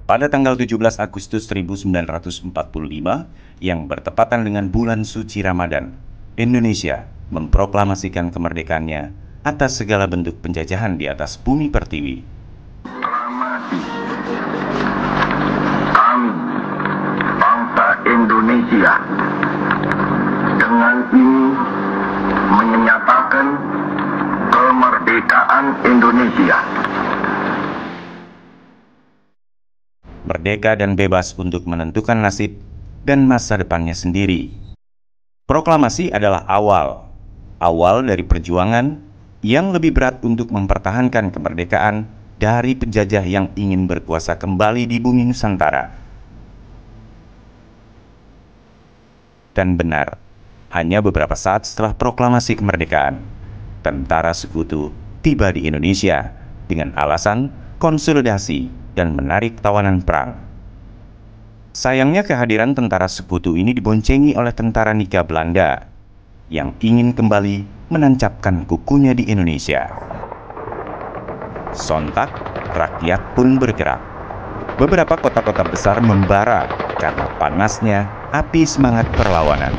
Pada tanggal 17 Agustus 1945, yang bertepatan dengan bulan suci Ramadan, Indonesia memproklamasikan kemerdekaannya atas segala bentuk penjajahan di atas bumi pertiwi. Proklamasi kami, bangsa Indonesia, dengan ini menyatakan kemerdekaan Indonesia. Merdeka dan bebas untuk menentukan nasib dan masa depannya sendiri. Proklamasi adalah awal dari perjuangan yang lebih berat untuk mempertahankan kemerdekaan dari penjajah yang ingin berkuasa kembali di bumi Nusantara. Dan benar, hanya beberapa saat setelah proklamasi kemerdekaan, tentara sekutu tiba di Indonesia dengan alasan konsolidasi dan menarik tawanan perang. Sayangnya kehadiran tentara sekutu ini diboncengi oleh tentara Nika Belanda yang ingin kembali menancapkan kukunya di Indonesia. Sontak, rakyat pun bergerak. Beberapa kota-kota besar membara karena panasnya api semangat perlawanan.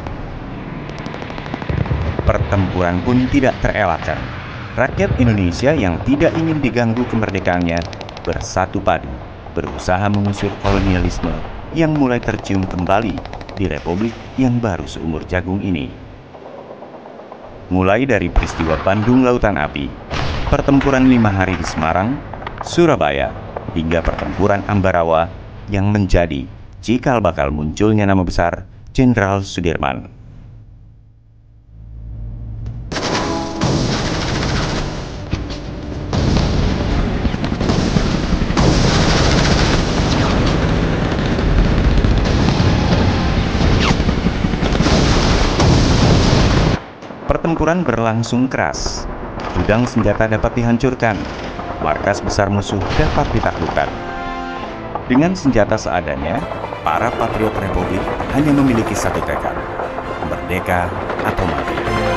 Pertempuran pun tidak terelakkan. Rakyat Indonesia yang tidak ingin diganggu kemerdekaannya bersatu padu, berusaha mengusir kolonialisme yang mulai tercium kembali di republik yang baru seumur jagung ini. Mulai dari peristiwa Bandung Lautan Api, pertempuran 5 hari di Semarang, Surabaya, hingga pertempuran Ambarawa yang menjadi cikal bakal munculnya nama besar Jenderal Sudirman. Pertempuran berlangsung keras. Gudang senjata dapat dihancurkan, markas besar musuh dapat ditaklukkan. Dengan senjata seadanya, para patriot Republik hanya memiliki satu tekad: merdeka atau mati.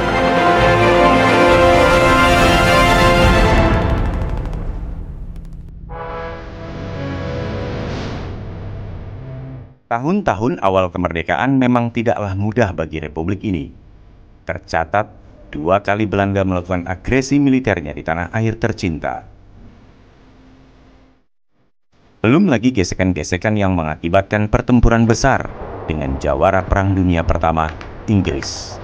Tahun-tahun awal kemerdekaan memang tidaklah mudah bagi Republik ini. Tercatat 2 kali Belanda melakukan agresi militernya di tanah air tercinta. Belum lagi gesekan-gesekan yang mengakibatkan pertempuran besar dengan jawara Perang Dunia Pertama, Inggris.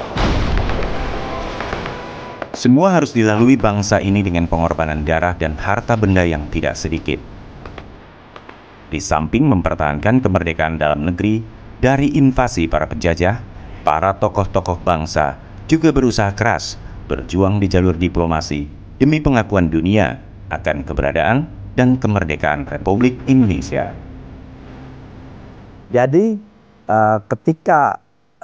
Semua harus dilalui bangsa ini dengan pengorbanan darah dan harta benda yang tidak sedikit. Di samping mempertahankan kemerdekaan dalam negeri dari invasi para penjajah, para tokoh-tokoh bangsa juga berusaha keras berjuang di jalur diplomasi demi pengakuan dunia akan keberadaan dan kemerdekaan Republik Indonesia. Jadi ketika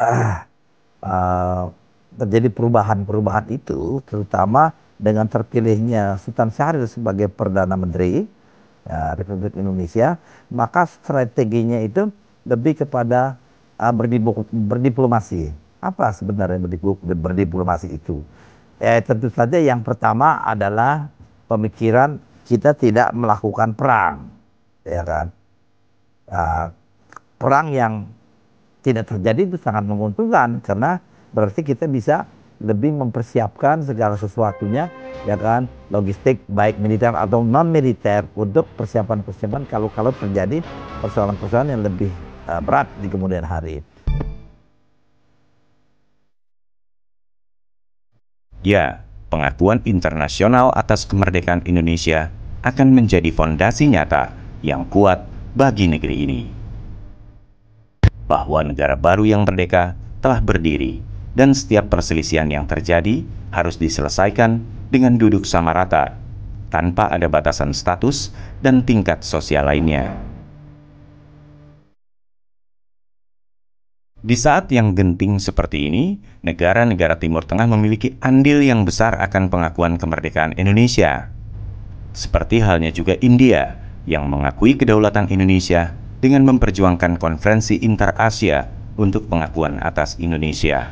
terjadi perubahan-perubahan itu, terutama dengan terpilihnya Sultan Syahrir sebagai Perdana Menteri Republik Indonesia, maka strateginya itu lebih kepada berdiplomasi. Apa sebenarnya berdiplomasi itu? Tentu saja yang pertama adalah pemikiran kita tidak melakukan perang, ya kan? Perang yang tidak terjadi itu sangat menguntungkan karena berarti kita bisa lebih mempersiapkan segala sesuatunya, ya kan, logistik baik militer atau non militer untuk persiapan kalau terjadi persoalan-persoalan yang lebih berat di kemudian hari. Ya, pengakuan internasional atas kemerdekaan Indonesia akan menjadi fondasi nyata yang kuat bagi negeri ini. Bahwa negara baru yang merdeka telah berdiri dan setiap perselisihan yang terjadi harus diselesaikan dengan duduk sama rata, tanpa ada batasan status dan tingkat sosial lainnya. Di saat yang genting seperti ini, negara-negara Timur Tengah memiliki andil yang besar akan pengakuan kemerdekaan Indonesia. Seperti halnya juga India yang mengakui kedaulatan Indonesia dengan memperjuangkan konferensi inter-Asia untuk pengakuan atas Indonesia.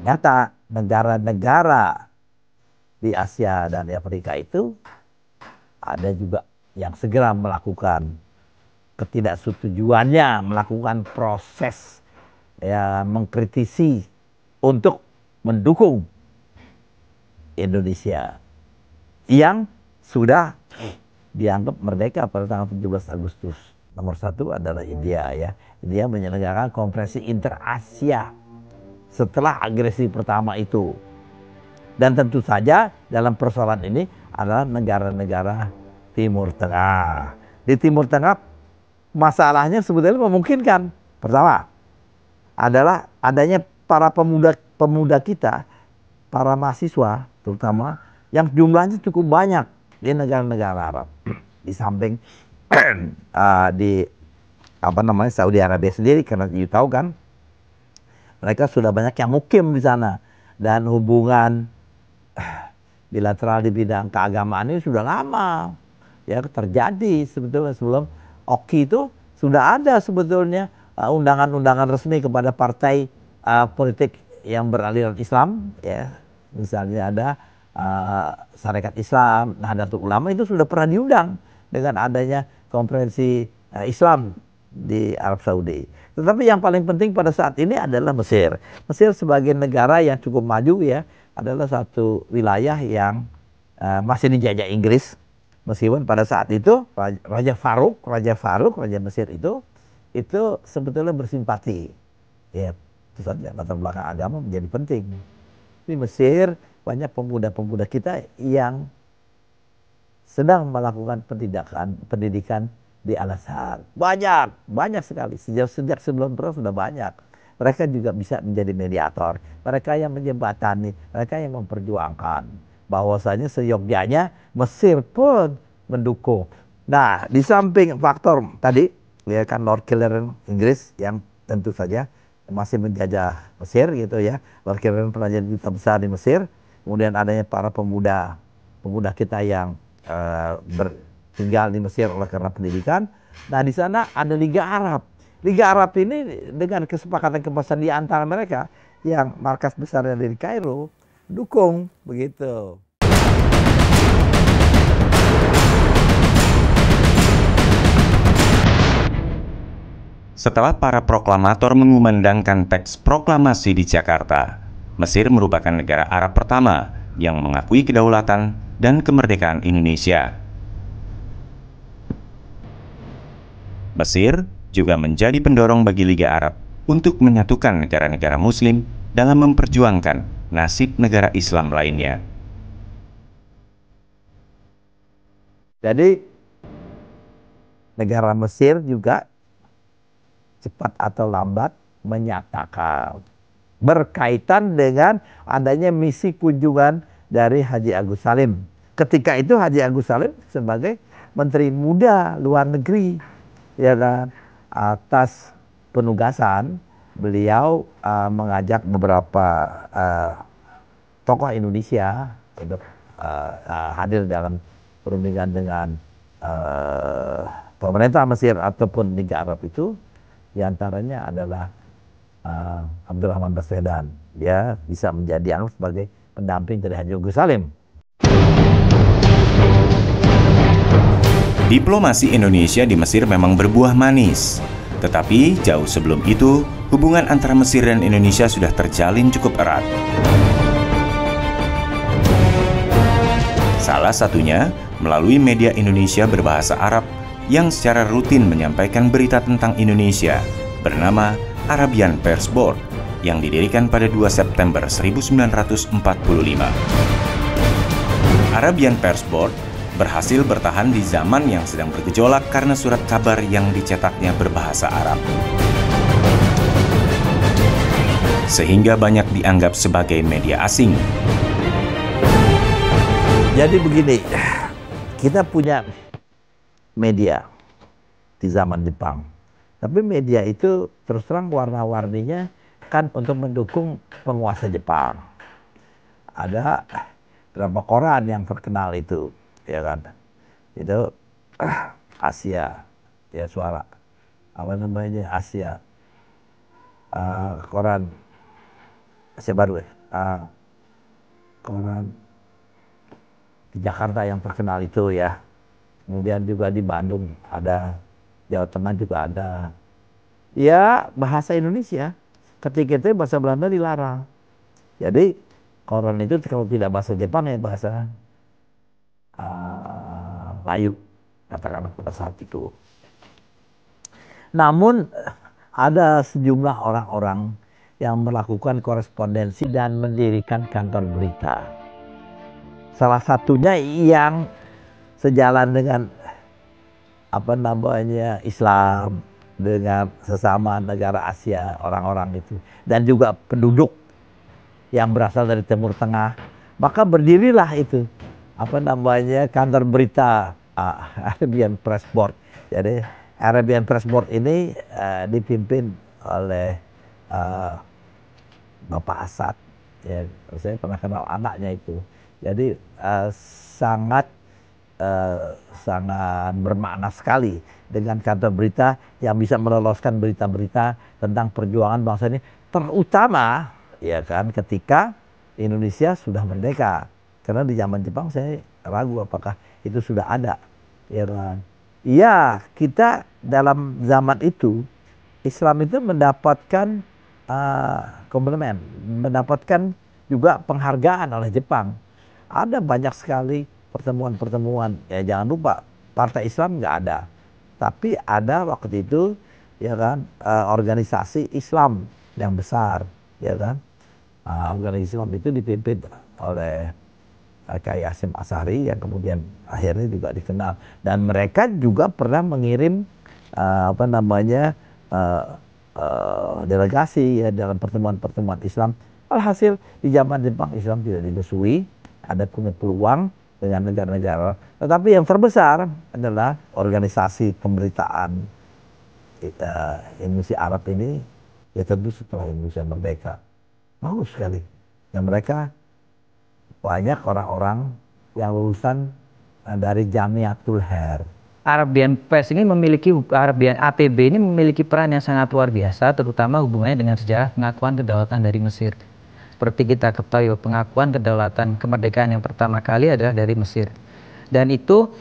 ternyata negara-negara di Asia dan di Afrika itu ada juga yang segera melakukan ketidaksetujuannya, melakukan proses ya mengkritisi untuk mendukung Indonesia yang sudah dianggap merdeka pada tanggal 17 Agustus. Nomor satu adalah India ya. India menyelenggarakan konferensi inter-Asia setelah agresi pertama itu. Dan tentu saja dalam persoalan ini adalah negara-negara Timur Tengah. Di Timur Tengah masalahnya sebetulnya memungkinkan. Pertama adalah adanya para pemuda kita, para mahasiswa terutama yang jumlahnya cukup banyak di negara-negara Arab. Di samping di Saudi Arabia sendiri, karena you tahu kan mereka sudah banyak yang mukim di sana dan hubungan bilateral di bidang keagamaan ini sudah lama ya terjadi. Sebetulnya sebelum Oki itu sudah ada sebetulnya undangan-undangan resmi kepada partai politik yang beraliran Islam ya, misalnya ada Sarekat Islam, Nahdlatul Ulama itu sudah pernah diundang dengan adanya konferensi Islam di Arab Saudi. Tetapi yang paling penting pada saat ini adalah Mesir. Mesir sebagai negara yang cukup maju ya, adalah satu wilayah yang masih dijajah Inggris. Meskipun pada saat itu Raja Mesir itu sebetulnya bersimpati. Ya, itu saja latar belakang agama menjadi penting. Di Mesir banyak pemuda-pemuda kita yang sedang melakukan pendidikan di Al-Azhar. Banyak sekali. Sejak sebelum perang sudah banyak. Mereka juga bisa menjadi mediator. Mereka yang menjembatani, mereka yang memperjuangkan. Bahwasanya seyogyanya Mesir pun mendukung. Nah, di samping faktor tadi, ya kan Lord Killarney Inggris yang tentu saja masih menjajah Mesir gitu ya. Lord Killarney pernah jadi duta besar di Mesir. Kemudian adanya para pemuda kita yang tinggal di Mesir oleh karena pendidikan. Nah, di sana ada Liga Arab. Liga Arab ini dengan kesepakatan kebangsaan di antara mereka yang markas besarnya dari Kairo dukung begitu. Setelah para proklamator mengumandangkan teks proklamasi di Jakarta, Mesir merupakan negara Arab pertama yang mengakui kedaulatan dan kemerdekaan Indonesia. Mesir juga menjadi pendorong bagi Liga Arab untuk menyatukan negara-negara Muslim dalam memperjuangkan nasib negara Islam lainnya. Jadi negara Mesir juga cepat atau lambat menyatakan berkaitan dengan adanya misi kunjungan dari Haji Agus Salim. Ketika itu Haji Agus Salim sebagai Menteri Muda Luar Negeri, ya kan, atas penugasan beliau mengajak beberapa tokoh Indonesia untuk hadir dalam perundingan dengan pemerintah Mesir ataupun Liga Arab itu. Di antaranya adalah Abdurrahman Baswedan. Dia bisa menjadi sebagai pendamping dari Haji Agus Salim. Diplomasi Indonesia di Mesir memang berbuah manis. Tetapi jauh sebelum itu, hubungan antara Mesir dan Indonesia sudah terjalin cukup erat. Salah satunya melalui media Indonesia berbahasa Arab yang secara rutin menyampaikan berita tentang Indonesia bernama Arabian Press Board yang didirikan pada 2 September 1945. Arabian Press Board berhasil bertahan di zaman yang sedang bergejolak karena surat kabar yang dicetaknya berbahasa Arab. Sehingga banyak dianggap sebagai media asing. Jadi begini, kita punya media di zaman Jepang. Tapi media itu terus terang warna-warninya kan untuk mendukung penguasa Jepang. Ada beberapa koran yang terkenal itu, ya kan. Itu Asia, ya suara. Apa namanya Asia. Koran Asia Baru ya. koran di Jakarta yang terkenal itu ya. Kemudian juga di Bandung ada, Jawa Tengah juga ada. Ya bahasa Indonesia. Ketika itu bahasa Belanda dilarang. Jadi koran itu kalau tidak bahasa Jepang ya bahasa Melayu, katakanlah pada saat itu. Namun ada sejumlah orang-orang yang melakukan korespondensi dan mendirikan kantor berita. Salah satunya yang sejalan dengan Islam, dengan sesama negara Asia, orang-orang itu, dan juga penduduk yang berasal dari Timur Tengah. Maka berdirilah itu kantor berita Arabian Press Board. Jadi Arabian Press Board ini dipimpin oleh Bapak Asad. Ya, saya pernah kenal anaknya itu. Jadi sangat bermakna sekali dengan kantor berita yang bisa meloloskan berita-berita tentang perjuangan bangsa ini, terutama ya kan ketika Indonesia sudah merdeka. Karena di zaman Jepang saya ragu apakah itu sudah ada, ya kan. Iya, kita dalam zaman itu Islam itu mendapatkan komplement, mendapatkan juga penghargaan oleh Jepang. Ada banyak sekali pertemuan-pertemuan. Ya jangan lupa Partai Islam nggak ada, tapi ada waktu itu ya kan organisasi Islam yang besar, ya kan. Organisasi Islam itu dipimpin oleh Kiai Hasyim Asy'ari yang kemudian akhirnya juga dikenal, dan mereka juga pernah mengirim delegasi ya dalam pertemuan-pertemuan Islam. Alhasil di zaman Jepang Islam tidak dimusuhi, ada punya peluang dengan negara-negara. Tetapi yang terbesar adalah organisasi pemberitaan Indonesia Arab ini ya tentu setelah Indonesia merdeka. Bagus sekali. Dan mereka banyak orang-orang yang lulusan dari Jamiatul Her. Arabian Press ini APB ini memiliki peran yang sangat luar biasa, terutama hubungannya dengan sejarah pengakuan kedaulatan dari Mesir. Seperti kita ketahui, pengakuan kedaulatan kemerdekaan yang pertama kali adalah dari Mesir. Dan itu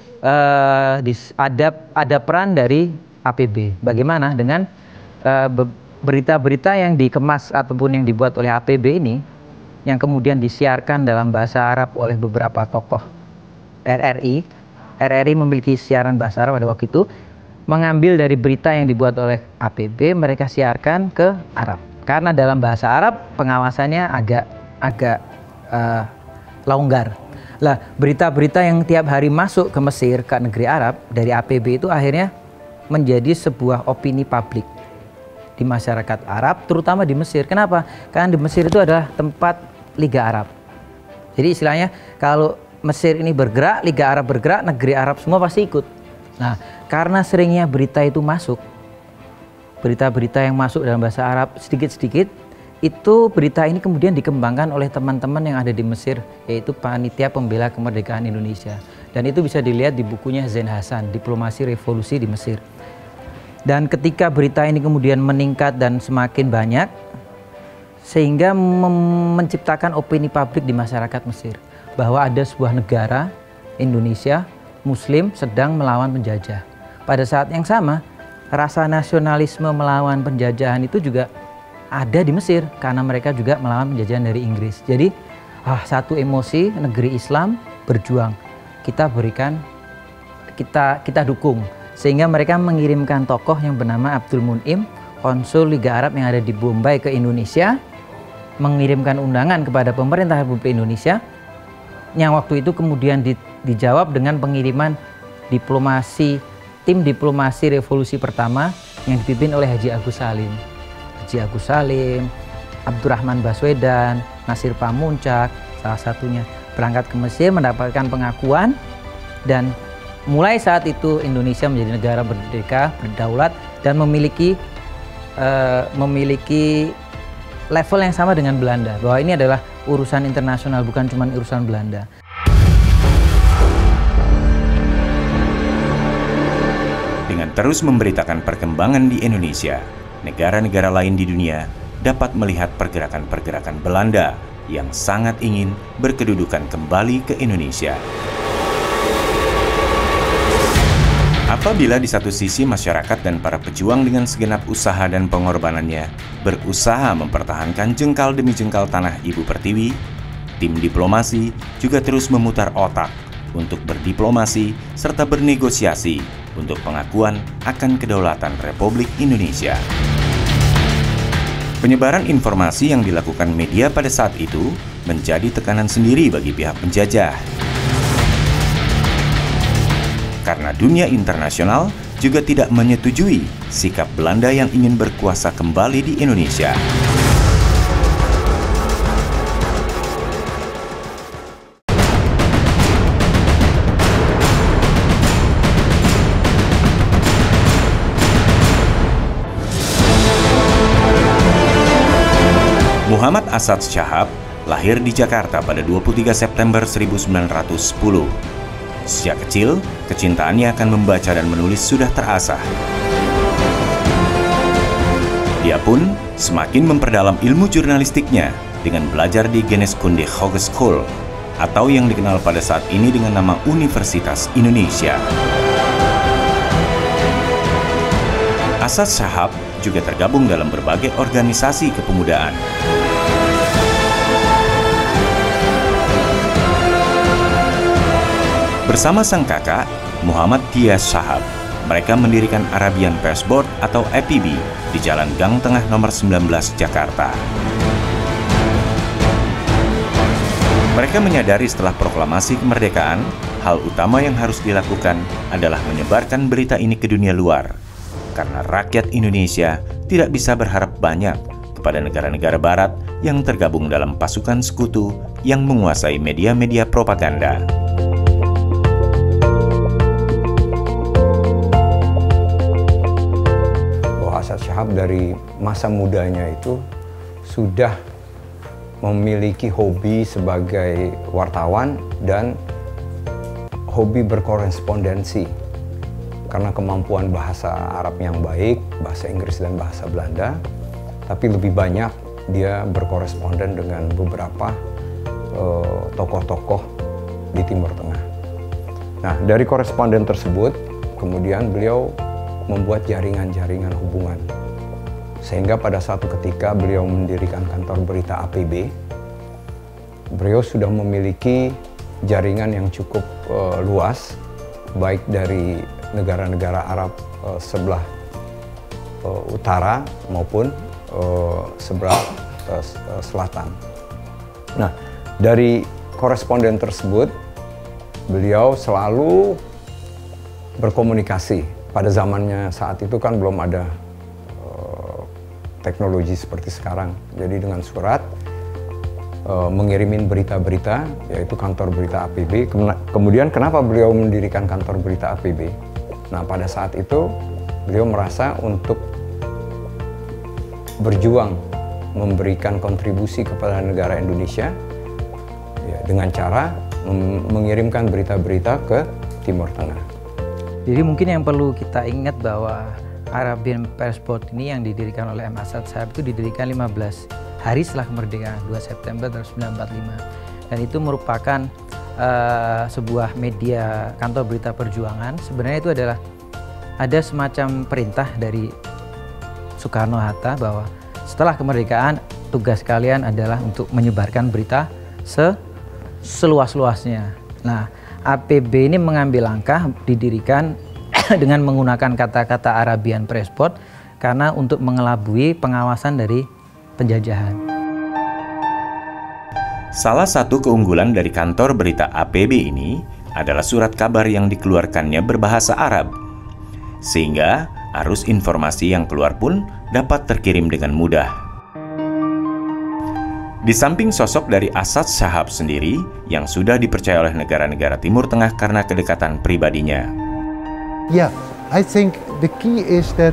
ada peran dari APB. Bagaimana dengan berita-berita yang dikemas ataupun yang dibuat oleh APB ini, yang kemudian disiarkan dalam bahasa Arab oleh beberapa tokoh RRI. RRI memiliki siaran bahasa Arab pada waktu itu, mengambil dari berita yang dibuat oleh APB, mereka siarkan ke Arab. Karena dalam bahasa Arab pengawasannya agak longgar. Lah, berita-berita yang tiap hari masuk ke Mesir, ke negeri Arab dari APB itu akhirnya menjadi sebuah opini publik di masyarakat Arab, terutama di Mesir. Kenapa? Karena di Mesir itu adalah tempat Liga Arab. Jadi istilahnya kalau Mesir ini bergerak, Liga Arab bergerak, negeri Arab semua pasti ikut. Nah, karena seringnya berita itu masuk, berita-berita yang masuk dalam bahasa Arab sedikit-sedikit, itu berita ini kemudian dikembangkan oleh teman-teman yang ada di Mesir, yaitu Panitia Pembela Kemerdekaan Indonesia. Dan itu bisa dilihat di bukunya Zain Hasan, Diplomasi Revolusi di Mesir. Dan ketika berita ini kemudian meningkat dan semakin banyak, sehingga menciptakan opini publik di masyarakat Mesir bahwa ada sebuah negara, Indonesia, Muslim sedang melawan penjajah. Pada saat yang sama, rasa nasionalisme melawan penjajahan itu juga ada di Mesir karena mereka juga melawan penjajahan dari Inggris. Jadi satu emosi, negeri Islam berjuang, kita berikan, kita dukung, sehingga mereka mengirimkan tokoh yang bernama Abdul Mun'im, konsul Liga Arab yang ada di Bombay ke Indonesia, mengirimkan undangan kepada pemerintah Republik Indonesia, yang waktu itu kemudian dijawab dengan pengiriman tim diplomasi revolusi pertama yang dipimpin oleh Haji Agus Salim. Haji Agus Salim, Abdurrahman Baswedan, Nasir Pamuncak, salah satunya berangkat ke Mesir mendapatkan pengakuan, dan mulai saat itu Indonesia menjadi negara merdeka, berdaulat, dan memiliki level yang sama dengan Belanda, bahwa ini adalah urusan internasional, bukan cuma urusan Belanda. Dengan terus memberitakan perkembangan di Indonesia, negara-negara lain di dunia dapat melihat pergerakan-pergerakan Belanda yang sangat ingin berkedudukan kembali ke Indonesia. Apabila di satu sisi masyarakat dan para pejuang dengan segenap usaha dan pengorbanannya berusaha mempertahankan jengkal demi jengkal tanah Ibu Pertiwi, tim diplomasi juga terus memutar otak untuk berdiplomasi serta bernegosiasi untuk pengakuan akan kedaulatan Republik Indonesia. Penyebaran informasi yang dilakukan media pada saat itu menjadi tekanan sendiri bagi pihak penjajah. Karena dunia internasional juga tidak menyetujui sikap Belanda yang ingin berkuasa kembali di Indonesia. Muhammad Asad Syahab lahir di Jakarta pada 23 September 1910. Sejak kecil, kecintaannya akan membaca dan menulis sudah terasah. Dia pun semakin memperdalam ilmu jurnalistiknya dengan belajar di Geneeskunde Hogeschool atau yang dikenal pada saat ini dengan nama Universitas Indonesia. Asad Syahab juga tergabung dalam berbagai organisasi kepemudaan. Bersama sang kakak, Muhammad Dias Syahab, mereka mendirikan Arabian Press Board atau APB di Jalan Gang Tengah nomor 19 Jakarta. Mereka menyadari setelah proklamasi kemerdekaan, hal utama yang harus dilakukan adalah menyebarkan berita ini ke dunia luar. Karena rakyat Indonesia tidak bisa berharap banyak kepada negara-negara barat yang tergabung dalam pasukan sekutu yang menguasai media-media propaganda. Asad Syahab dari masa mudanya itu sudah memiliki hobi sebagai wartawan dan hobi berkorespondensi karena kemampuan bahasa Arab yang baik, bahasa Inggris dan bahasa Belanda, tapi lebih banyak dia berkoresponden dengan beberapa tokoh-tokoh di Timur Tengah. Nah, dari koresponden tersebut kemudian beliau membuat jaringan-jaringan hubungan. Sehingga pada suatu ketika beliau mendirikan kantor berita APB, beliau sudah memiliki jaringan yang cukup luas, baik dari negara-negara Arab sebelah utara maupun sebelah selatan. Nah, dari koresponden tersebut, beliau selalu berkomunikasi. Pada zamannya saat itu kan belum ada teknologi seperti sekarang. Jadi dengan surat mengirimin berita-berita, yaitu kantor berita APB. Kemudian kenapa beliau mendirikan kantor berita APB? Nah, pada saat itu beliau merasa untuk berjuang memberikan kontribusi kepada negara Indonesia ya, dengan cara mengirimkan berita-berita ke Timur Tengah. Jadi mungkin yang perlu kita ingat bahwa Arabian Press Board ini yang didirikan oleh M. Asad Syahab itu didirikan 15 hari setelah kemerdekaan, 2 September 1945. Dan itu merupakan sebuah media kantor berita perjuangan. Sebenarnya itu adalah ada semacam perintah dari Soekarno-Hatta bahwa setelah kemerdekaan tugas kalian adalah untuk menyebarkan berita seluas-luasnya. Nah, APB ini mengambil langkah didirikan dengan menggunakan kata-kata Arabian Press Board karena untuk mengelabui pengawasan dari penjajahan. Salah satu keunggulan dari kantor berita APB ini adalah surat kabar yang dikeluarkannya berbahasa Arab, sehingga arus informasi yang keluar pun dapat terkirim dengan mudah. Di samping sosok dari Asad Syahab sendiri yang sudah dipercaya oleh negara-negara Timur Tengah karena kedekatan pribadinya. Yeah, I think the key is that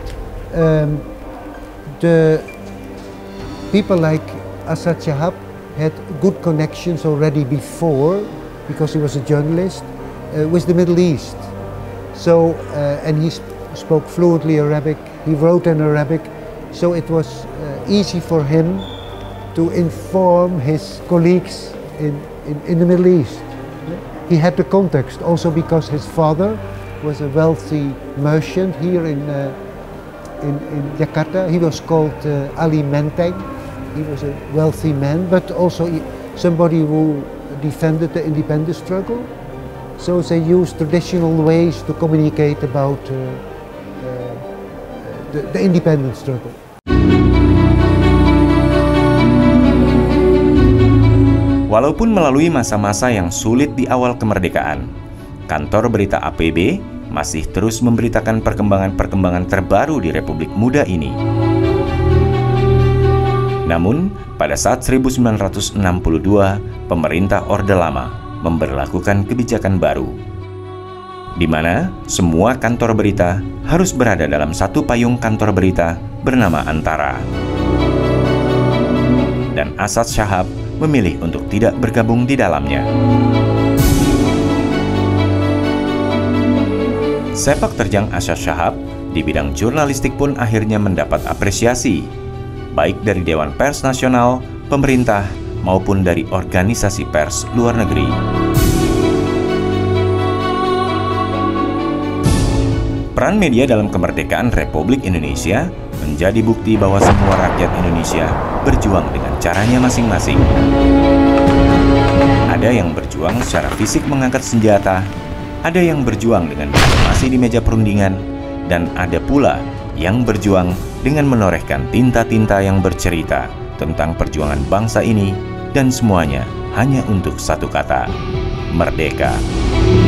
the people like Asad Syahab had good connections already before, because he was a journalist, with the Middle East. So, and he spoke fluently Arabic, he wrote in Arabic, so it was easy for him to inform his colleagues in the Middle East. He had the context also because his father was a wealthy merchant here in Jakarta. He was called Ali Menteng. He was a wealthy man, but also somebody who defended the independence struggle. So they used traditional ways to communicate about the independence struggle. Walaupun melalui masa-masa yang sulit di awal kemerdekaan, kantor berita APB masih terus memberitakan perkembangan-perkembangan terbaru di Republik Muda ini. Namun, pada saat 1962, pemerintah Orde Lama memberlakukan kebijakan baru, di mana semua kantor berita harus berada dalam satu payung kantor berita bernama Antara. Dan Asad Shahab memilih untuk tidak bergabung di dalamnya. Sepak terjang Asad Shahab di bidang jurnalistik pun akhirnya mendapat apresiasi, baik dari Dewan Pers Nasional, pemerintah, maupun dari organisasi pers luar negeri. Peran media dalam kemerdekaan Republik Indonesia menjadi bukti bahwa semua rakyat Indonesia berjuang dengan caranya masing-masing. Ada yang berjuang secara fisik mengangkat senjata, ada yang berjuang dengan diplomasi di meja perundingan, dan ada pula yang berjuang dengan menorehkan tinta-tinta yang bercerita tentang perjuangan bangsa ini, dan semuanya hanya untuk satu kata: merdeka.